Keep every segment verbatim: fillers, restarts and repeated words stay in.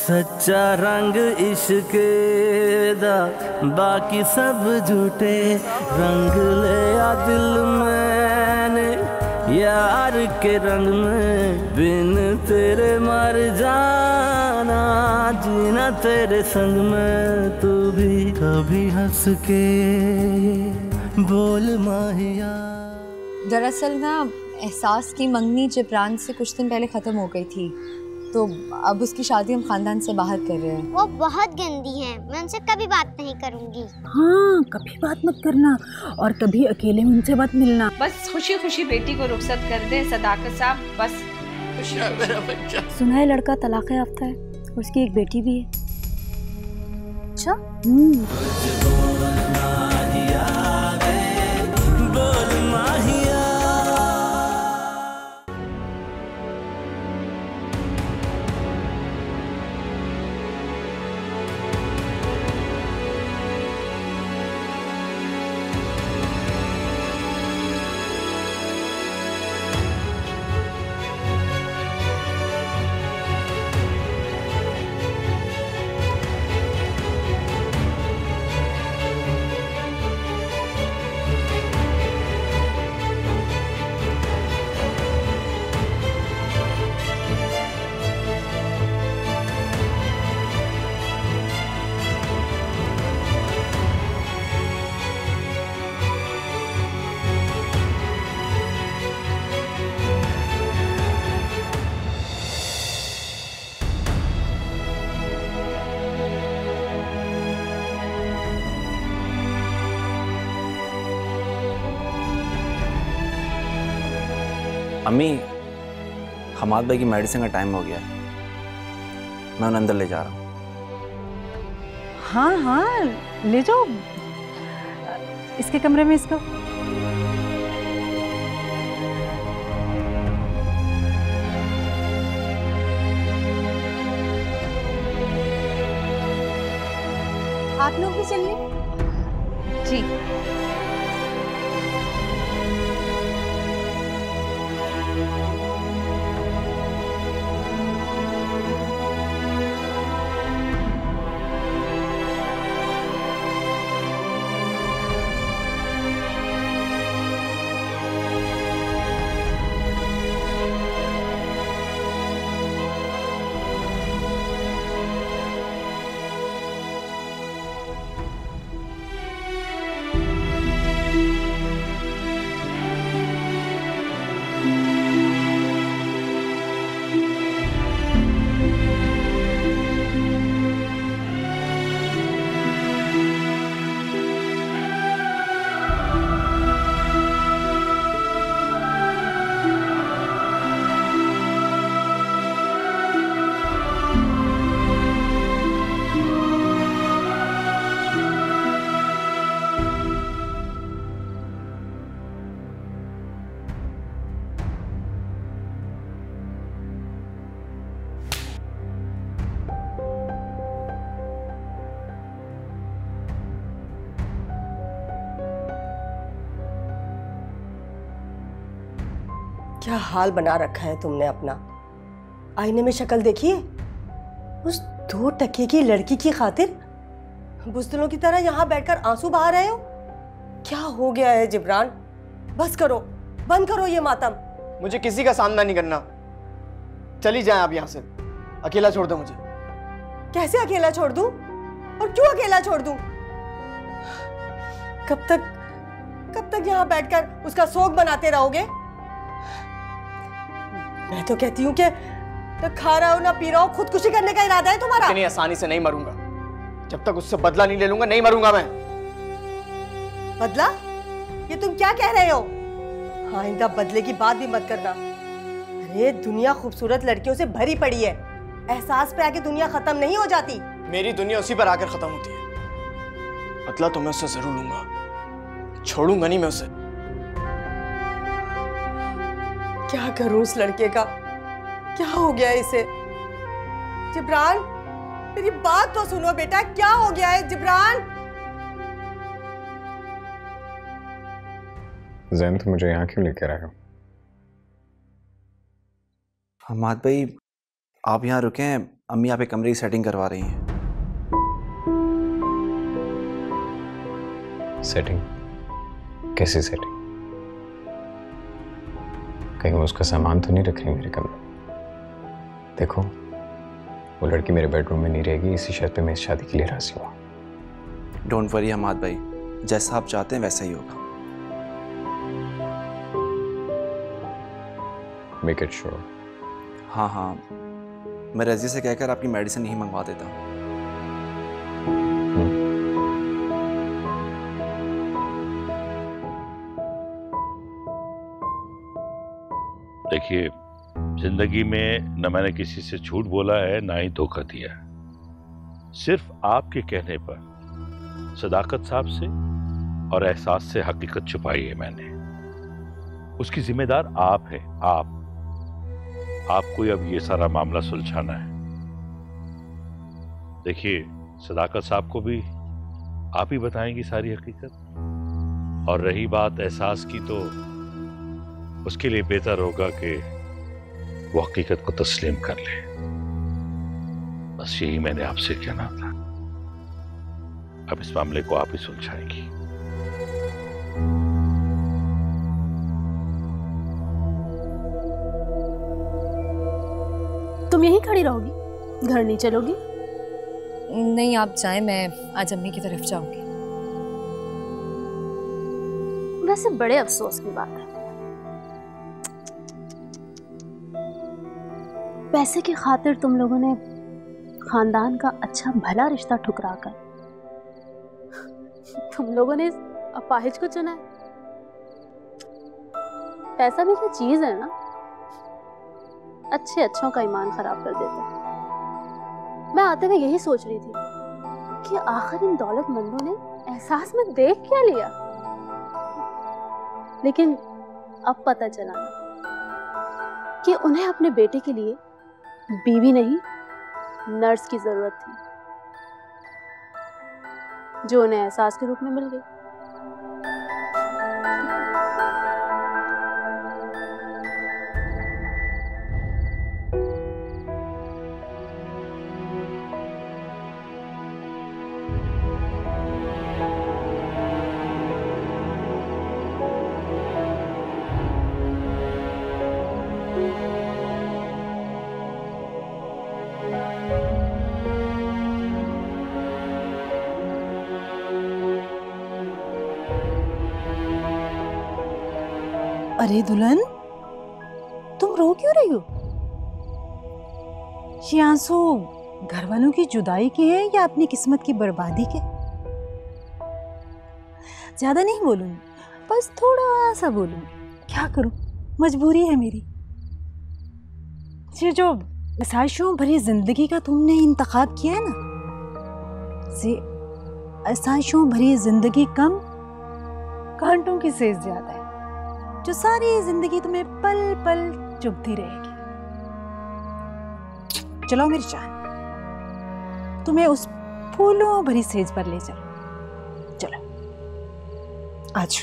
सच्चा रंग इश्क दा बाकी सब झूठे रंग ले आ दिल मैंने यार के रंग में बिन तेरे मर जाना जीना तेरे संग में तू भी कभी हंस के बोल माहिया। दरअसल ना एहसास की मंगनी जिब्रान से कुछ दिन पहले ख़त्म हो गई थी, तो अब उसकी शादी हम खानदान से बाहर कर रहे हैं। वो बहुत गंदी है, मैं उनसे कभी बात नहीं करूंगी। हाँ, कभी बात मत करना और कभी अकेले में उनसे मत मिलना। बस खुशी खुशी बेटी को रुखसत कर दे सदाकत साहब, बस खुशी है मेरा बच्चा। सुना है लड़का तलाक याफ्ता है, उसकी एक बेटी भी है। अच्छा? हम्म। अम्मी, हमाद भाई की मेडिसिन का टाइम हो गया है, मैं उन्हें अंदर ले जा रहा हूँ। हाँ हाँ ले जाओ, इसके कमरे में इसको। आप लोग भी चलिए। जी क्या हाल बना रखा है तुमने अपना। आईने में शक्ल देखिए, उस दो टके की लड़की की खातिर बुज़दिलों की तरह यहाँ बैठकर आंसू बहा रहे हो। क्या हो गया है जिब्रान? बस करो, बंद करो ये मातम। मुझे किसी का सामना नहीं करना, चली जाए आप यहाँ से, अकेला छोड़ दो मुझे। कैसे अकेला छोड़ दूं? और क्यों अकेला छोड़ दूं? कब तक कब तक यहाँ बैठकर उसका शोक बनाते रहोगे? मैं तो कहती हूँ कि तो खा रहा हो ना पी रहा हो, खुदकुशी करने का इरादा है तुम्हारा? इतनी आसानी से नहीं मरूंगा, जब तक उससे बदला नहीं ले लूंगा नहीं मरूंगा मैं। बदला? ये तुम क्या कह रहे हो? आइंदा बदले की बात भी मत करना। अरे दुनिया खूबसूरत लड़कियों से भरी पड़ी है, एहसास पे आके दुनिया खत्म नहीं हो जाती। मेरी दुनिया उसी पर आकर खत्म होती है। बदला तो मैं उससे जरूर लूंगा, छोड़ूंगा नहीं मैं उसे। क्या करूं इस लड़के का? क्या हो गया इसे? जिब्रान, मेरी बात तो सुनो बेटा, क्या हो गया है जिब्रान? ज़ैन, तुम मुझे यहाँ क्यों लेकर आए हो? हमाद भाई, आप यहाँ रुके हैं, अम्मी आप एक कमरे की सेटिंग करवा रही हैं। सेटिंग? कैसी सेटिंग? कहीं वो उसका सामान तो नहीं रख रही मेरे कमरे? देखो, वो लड़की मेरे बेडरूम में नहीं रहेगी, इसी शर्त पे मैं इस शादी के लिए राजी हुआ। डोंट वरी हमाद भाई, जैसा आप चाहते हैं वैसा ही होगा। Make it sure. हाँ हाँ, मैं रजी से कहकर आपकी मेडिसिन यहीं मंगवा देता हूँ। देखिए, जिंदगी में न मैंने किसी से झूठ बोला है, ना ही धोखा दिया है। सिर्फ आपके कहने पर सदाकत साहब से और एहसास से हकीकत छुपाई है मैंने। उसकी जिम्मेदार आप हैं, आप आपको अब ये सारा मामला सुलझाना है। देखिए, सदाकत साहब को भी आप ही बताएंगी सारी हकीकत। और रही बात एहसास की, तो उसके लिए बेहतर होगा कि वो हकीकत को तस्लीम कर ले। बस यही मैंने आपसे कहना था। अब इस मामले को आप ही सुलझाएंगी। तुम यहीं खड़ी रहोगी, घर नहीं चलोगी? नहीं, आप जाएं, मैं आज अम्मी की तरफ जाऊंगी। वैसे बड़े अफसोस की बात है, पैसे की खातिर तुम लोगों ने खानदान का अच्छा भला रिश्ता ठुकरा कर तुम लोगों ने अपाहिज को चुना है। पैसा भी क्या चीज है ना, अच्छे अच्छों का ईमान खराब कर देते। मैं आते हुए यही सोच रही थी कि आखिर इन दौलतमंदों ने एहसास में देख क्या लिया, लेकिन अब पता चला कि उन्हें अपने बेटे के लिए बीवी नहीं, नर्स की जरूरत थी, जो उन्हें एहसास के रूप में मिल गई। अरे दुल्हन, तुम रो क्यों रही हो? ये आंसू घर वालों की जुदाई के हैं या अपनी किस्मत की बर्बादी के? ज्यादा नहीं बोलूंगी, बस थोड़ा सा बोलूंगी। क्या करूं, मजबूरी है मेरी। ये जो आसाइशों भरी जिंदगी का तुमने इंतखाब किया है ना, से आसाइशों भरी जिंदगी कम, कांटों की सेज ज्यादा है, जो सारी जिंदगी तुम्हें पल पल चुभती रहेगी। चलो मेरी जान, तुम्हें उस फूलों भरी सेज पर ले चलो। चलो आज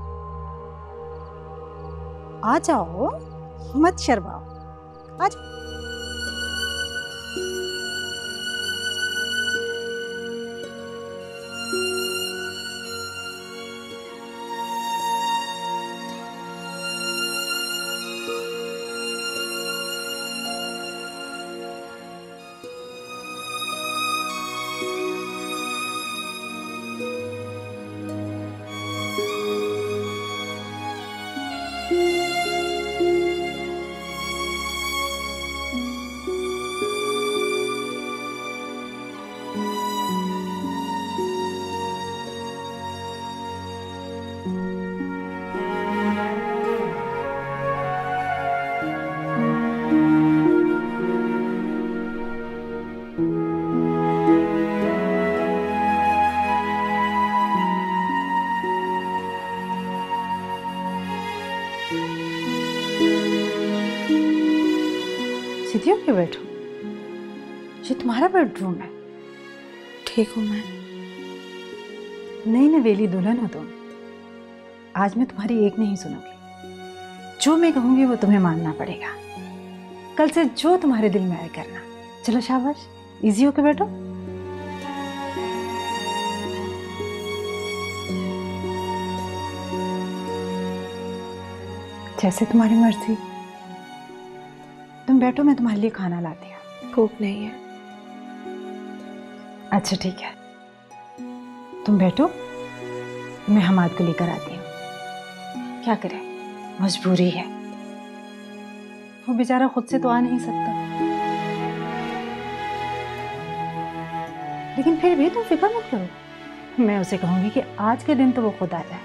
आ जाओ, मत शर्माओ, आ जाओ। सीधी होके बैठो, ये तुम्हारा बेडरूम है। ठीक हूँ मैं। नई नवेली दुल्हन हो तुम। आज मैं तुम्हारी एक नहीं सुनूंगी, जो मैं कहूंगी वो तुम्हें मानना पड़ेगा। कल से जो तुम्हारे दिल में आए करना। चलो शाबाश, इजी होके बैठो। जैसे तुम्हारी मर्जी। तुम बैठो, मैं तुम्हारे लिए खाना लाती हूँ। भूख नहीं है। अच्छा ठीक है, तुम बैठो, मैं हमाद को लेकर आती हूँ। क्या करें, मजबूरी है, वो बेचारा खुद से तो आ नहीं सकता। लेकिन फिर भी तुम फिक्र मत करो, मैं उसे कहूंगी कि आज के दिन तो वो खुद आ जाए।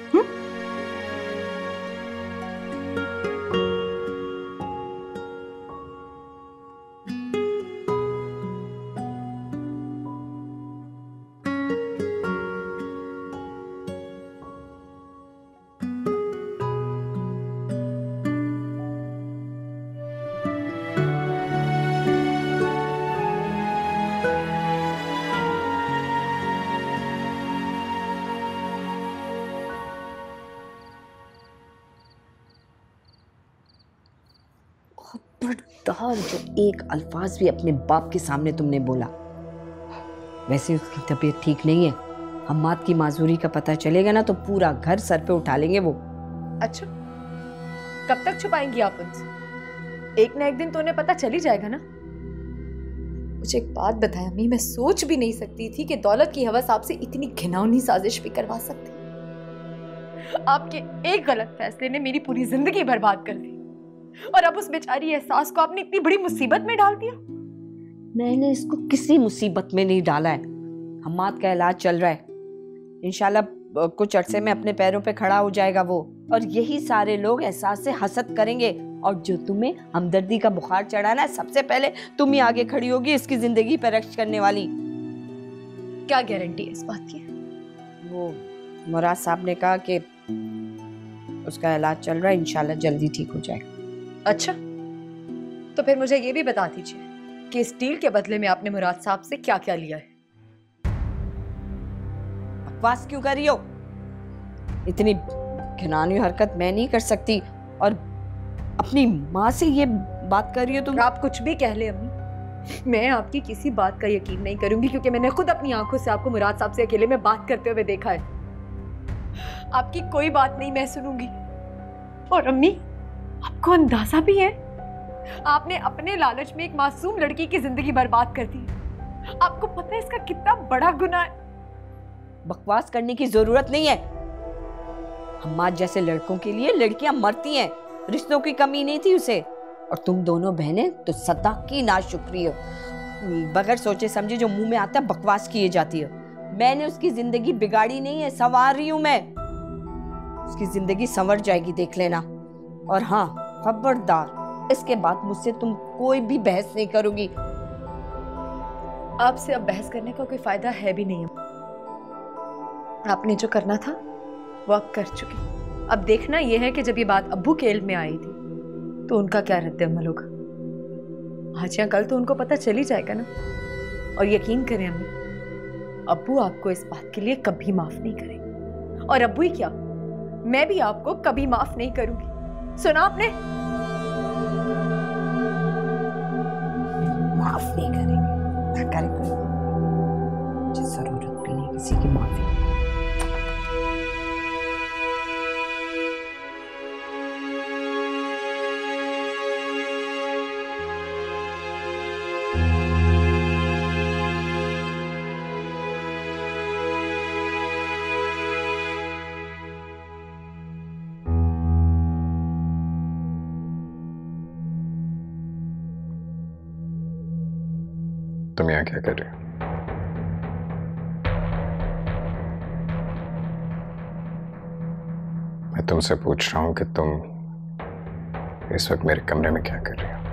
खबरदार जो एक अल्फाज भी अपने बाप के सामने तुमने बोला। वैसे उसकी तबीयत ठीक नहीं है, हम्माद की माजूरी का पता चलेगा ना तो पूरा घर सर पे उठा लेंगे वो। अच्छा, कब तक छुपाएंगी आप उनसे? एक ना एक दिन तो उन्हें पता चल ही जाएगा ना। मुझे एक बात बताएं अम्मी, मैं सोच भी नहीं सकती थी कि दौलत की हवस आपसे इतनी घिनौनी साजिश भी करवा सकती। आपके एक गलत फैसले ने मेरी पूरी जिंदगी बर्बाद कर दी और अब उस बेचारी एहसास को आपने इतनी बड़ी मुसीबत में डाल दिया। मैंने इसको किसी मुसीबत में नहीं डाला है। हम्माद का इलाज चल रहा है, इंशाल्लाह कुछ अरसे में अपने पैरों पे खड़ा हो जाएगा वो, और यही सारे लोग एहसास से हसद करेंगे। और जो तुम्हें हमदर्दी का बुखार चढ़ाना है, सबसे पहले तुम ही आगे खड़ी होगी इसकी जिंदगी पर रक्ष करने वाली। क्या गारंटी है इस बात की? वो मुराद साहब ने कहा कि उसका इलाज चल रहा है, इंशाल्लाह जल्दी ठीक हो जाएगा। अच्छा, तो फिर मुझे ये भी बता दीजिए कि इस डील के बदले में आपने मुराद साहब से क्या क्या लिया है? बकवास क्यों कर रही हो? इतनी घिनौनी हरकत मैं नहीं कर सकती, और अपनी माँ से ये बात कर रही हो तुम? आप कुछ भी कह ले अम्मी, मैं आपकी किसी बात का यकीन नहीं करूंगी, क्योंकि मैंने खुद अपनी आंखों से आपको मुराद साहब से अकेले में बात करते हुए देखा है। आपकी कोई बात नहीं मैं सुनूंगी। और अम्मी, आपको अंदाजा भी है, आपने अपने लालच में एक मासूम लड़की की जिंदगी बर्बाद कर दी। आपको पता है इसका कितना बड़ा गुनाह है? बकवास करने की जरूरत नहीं है। हम्माद जैसे लड़कों के लिए लड़कियां मरती हैं, रिश्तों की कमी नहीं थी उसे। और तुम दोनों बहनें तो सदा की नाशुक्री हो, बगैर सोचे समझे जो मुंह में आता है बकवास किए जाती है। मैंने उसकी जिंदगी बिगाड़ी नहीं है, संवार रही हूं मैं। उसकी जिंदगी संवर जाएगी, देख लेना। और हाँ, खबरदार, इसके बाद मुझसे तुम कोई भी बहस नहीं करोगी। आपसे अब बहस करने का कोई फायदा है भी नहीं। आपने जो करना था वो आप कर चुके। अब देखना यह है कि जब ये बात अब्बू के इल्म में आई थी तो उनका क्या रद्द-ए-अमल होगा। आज या कल तो उनको पता चल ही जाएगा ना। और यकीन करें अम्मी, अब्बू आपको इस बात के लिए कभी माफ नहीं करेंगे। और अब्बू ही क्या, मैं भी आपको कभी माफ नहीं करूंगी। सुना आपने? माफ नहीं करेंगे, ना करेंगे। मुझे जरूरत भी नहीं किसी की माफी। तुम यहाँ क्या कर रहे हो? मैं तुमसे पूछ रहा हूं कि तुम इस वक्त मेरे कमरे में क्या कर रही हो?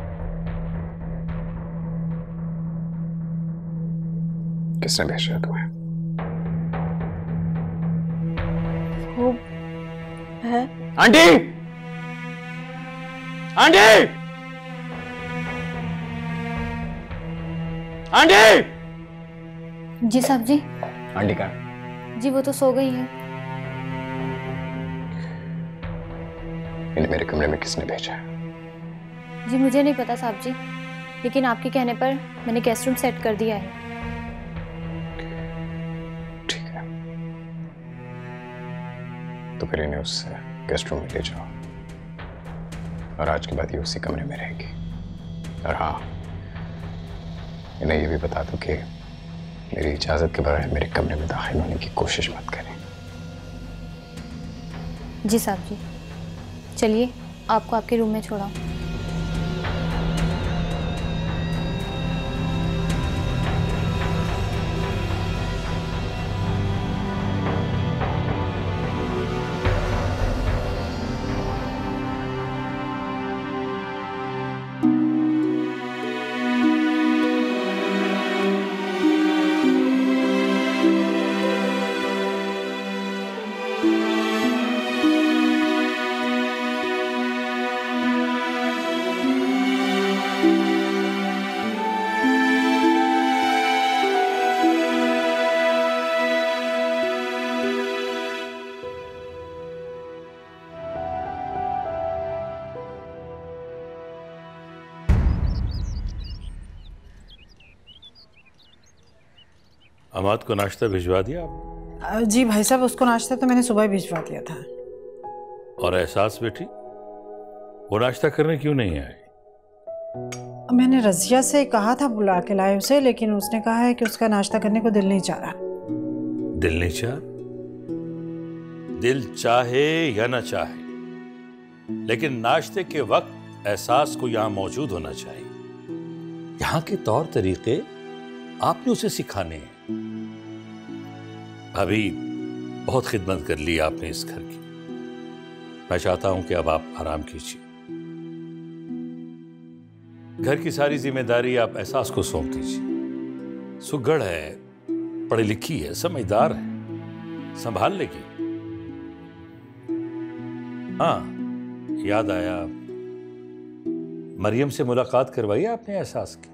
किसने भेजा तुम्हें? वो है आंटी! आंटी! आंटी! जी साहब जी। आंटी कहाँ? जी वो तो सो गई है। इन्हें मेरे कमरे में किसने भेजा है? जी मुझे नहीं पता साहब जी। लेकिन आपके कहने पर मैंने गेस्ट रूम सेट कर दिया है। ठीक है, तो फिर इन्हें उस गेस्ट रूम में ले जाओ और आज के बाद ये उसी कमरे में रहेगी। और हाँ, इन्हें ये भी बता दो कि मेरी इजाजत के बगैर मेरे कमरे में दाखिल होने की कोशिश मत करें। जी साहब जी, चलिए आपको आपके रूम में छोड़ा। अमाद को नाश्ता भिजवा दिया आप? जी भाई साहब, उसको नाश्ता तो मैंने सुबह भिजवा दिया था। और एहसास बेटी, वो नाश्ता करने क्यों नहीं आई? मैंने रजिया से कहा था बुला के लाए उसे, लेकिन उसने कहा है कि उसका नाश्ता करने को दिल नहीं चाह रहा। दिल नहीं चाह? दिल चाहे या ना चाहे, लेकिन नाश्ते के वक्त एहसास को यहां मौजूद होना चाहिए। यहां के तौर तरीके आपने उसे सिखाने हैं। अभी बहुत खिदमत कर ली आपने इस घर की। मैं चाहता हूं कि अब आप आराम कीजिए। घर की सारी जिम्मेदारी आप एहसास को सौंप दीजिए। सुगढ़ है, पढ़ी लिखी है, समझदार है, संभाल लेगी। हाँ, याद आया, मरियम से मुलाकात करवाई आपने एहसास की?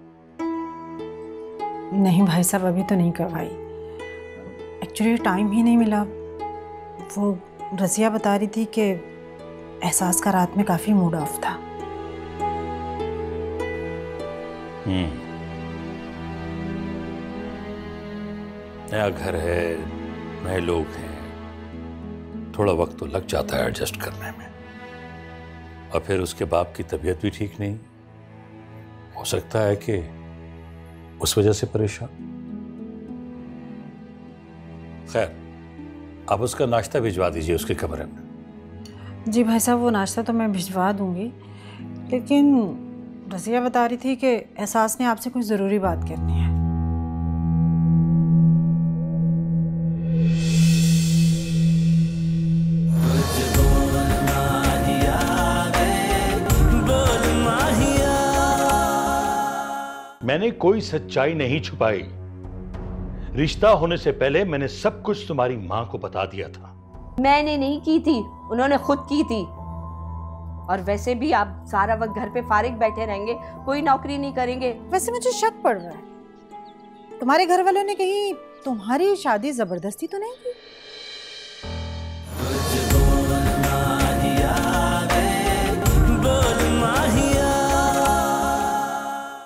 नहीं भाई साहब, अभी तो नहीं करवाई। एक्चुअली टाइम ही नहीं मिला। वो रजिया बता रही थी कि एहसास का रात में काफी मूड ऑफ था। हम्म, नया घर है, नए लोग हैं, थोड़ा वक्त तो लग जाता है एडजस्ट करने में। और फिर उसके बाप की तबीयत भी ठीक नहीं, हो सकता है कि उस वजह से परेशान। खैर, आप उसका नाश्ता भिजवा दीजिए उसके कमरे में। जी भाई साहब, वो नाश्ता तो मैं भिजवा दूंगी, लेकिन रजिया बता रही थी कि एहसास ने आपसे कुछ ज़रूरी बात करनी है। मैंने कोई सच्चाई नहीं छुपाई। रिश्ता होने से पहले मैंने सब कुछ तुम्हारी मां को बता दिया था। मैंने नहीं की थी, उन्होंने खुद की थी। और वैसे भी आप सारा वक्त घर पे फारिग बैठे रहेंगे, कोई नौकरी नहीं करेंगे। वैसे मुझे शक पड़ रहा है, तुम्हारे घर वालों ने कहीं तुम्हारी शादी जबरदस्ती तो नहीं की?